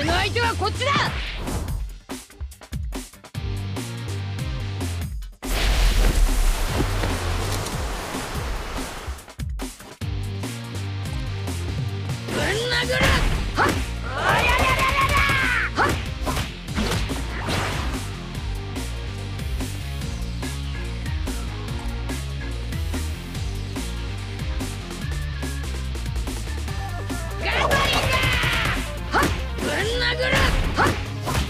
俺の相手はこっちだ。ぶん殴る。はっ、おやややややはっ。ガトリングはっ、ぶん殴る。はっ、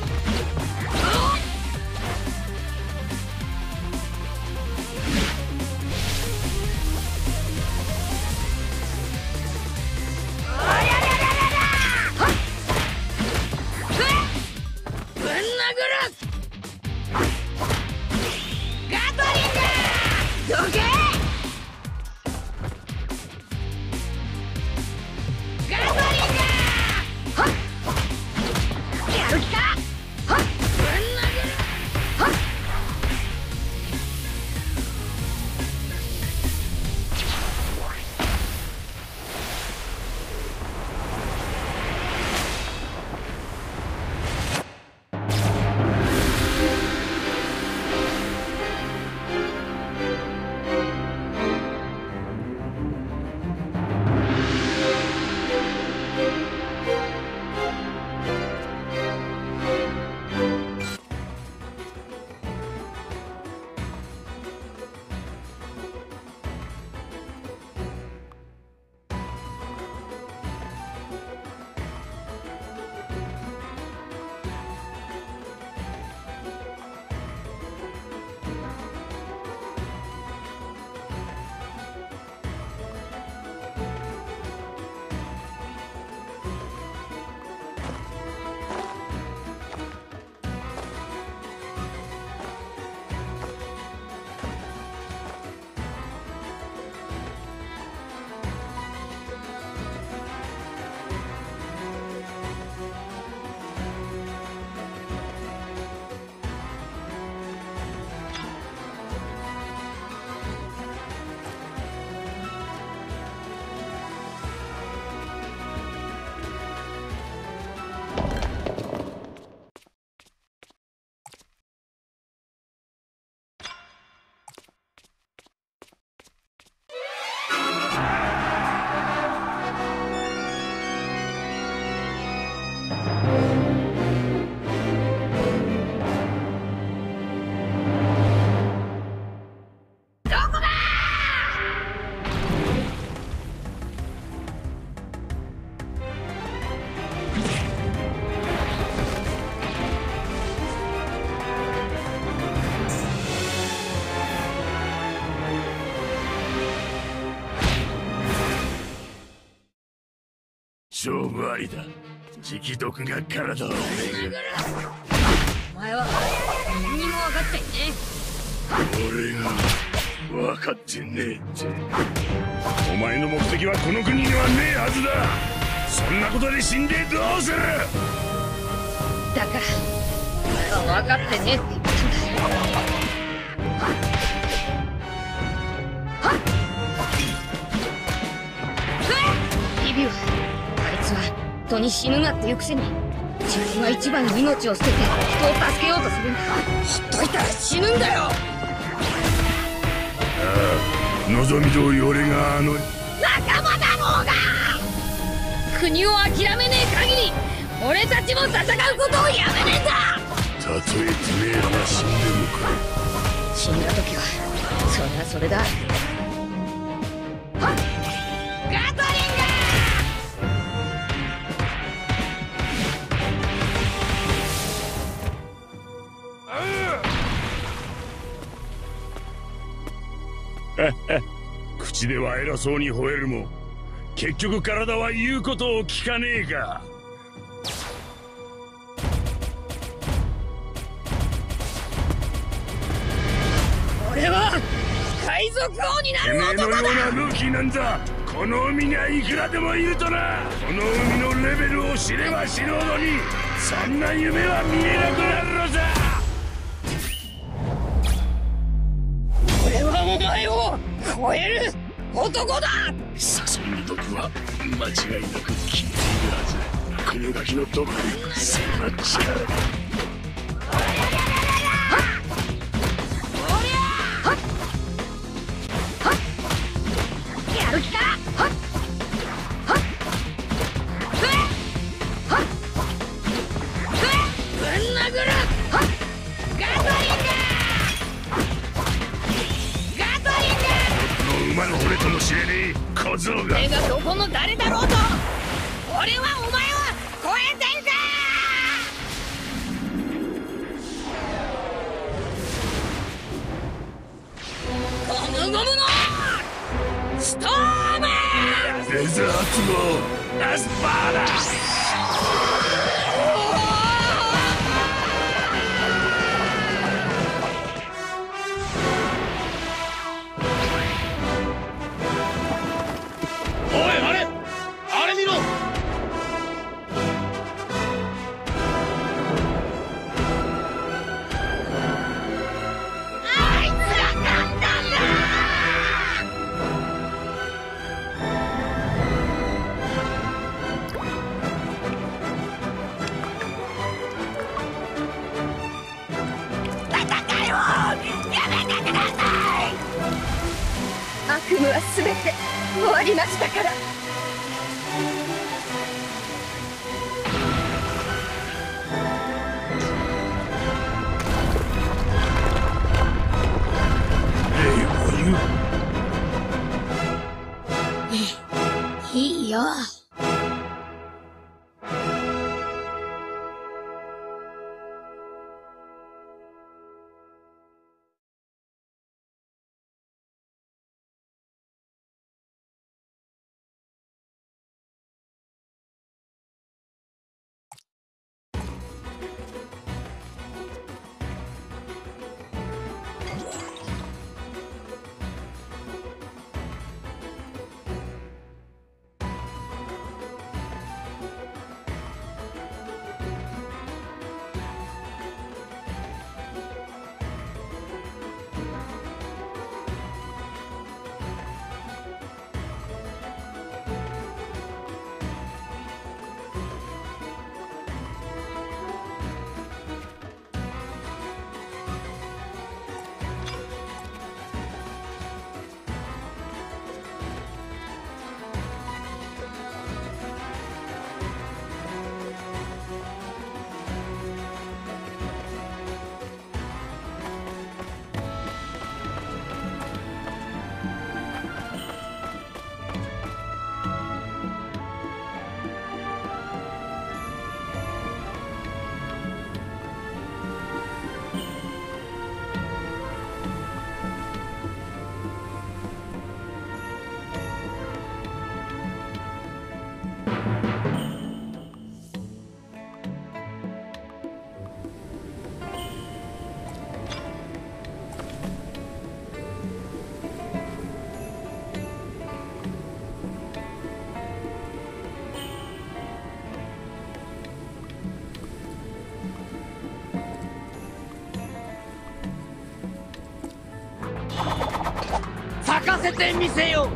勝負ありだ。直毒が体を巡る。 お前は何にも分かっていね俺が分かってねえって。お前の目的はこの国にはねえはずだ。そんなことで死んでどうする。 だからお前は分かってねえって言ったんだ。リビウ、あいつは人に死ぬなっていうくせに自分が一番に命を捨てて人を助けようとするんだ。ほっといたら死ぬんだよ。 ああ、望み通り俺が仲間だろうが国を諦めねえ限り俺たちも戦うことをやめねえんだ。 たとえてめえらが死んでもか。 死んだ時はそれはそれだ。はっ、ガトリング。 口では偉そうに吠えるも結局体は言うことを聞かねえか。 俺は海賊王になる男だ。 てめえのようなルーキーなんだ。この海にはいくらでもいるとな。この海のレベルを知れば知るほどにそんな夢は見えなくなるのさ。 俺はお前を超える男だ。 誘いの毒は間違いなく効いているはず。 国ガキのどこに迫っちゃう。 やる気か。ぶん殴る。ガトリン馬の骨ともしれねえ小僧が。 俺がどこの誰だろうと、俺はお前を超えていく。ゴムゴムのストーム。 デザートのアスパーだ。 悪夢は全て終わりましたから。いいよ。 咲かせてみせよ。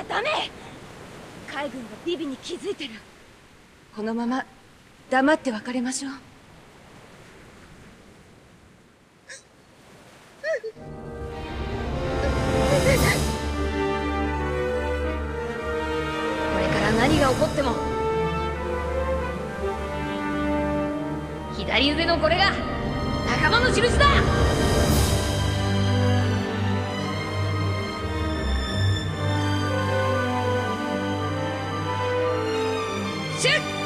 ゃダメ。海軍がビビに気づいてる。このまま黙って別れましょう。これから何が起こっても左腕のこれが仲間の印だ。シュッ